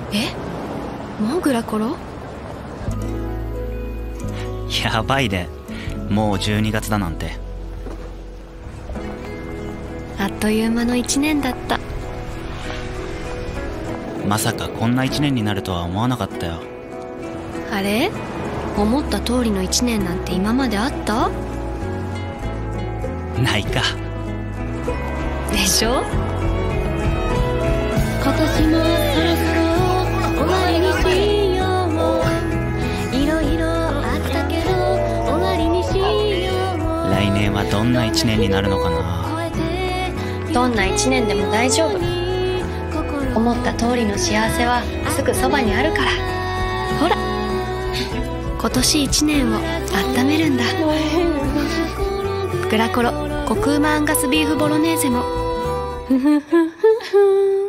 え、もうグラコロ？ やばいで、もう12月だなんて。 あっという間の1年だった。 まさかこんな1年になるとは思わなかったよ。 あれ、思った通りの1年なんて今まであった？ ないか。 でしょ？ 今年もそろそろ終わりにしよう。いろいろあったけど終わりにしよう。 来年はどんな1年になるのかな。 どんな1年でも大丈夫。思った通りの幸せはすぐそばにあるから。ほら、今年1年を温めるんだ。グラコロコクうまアンガスビーフボロネーゼも。ふふふふふ。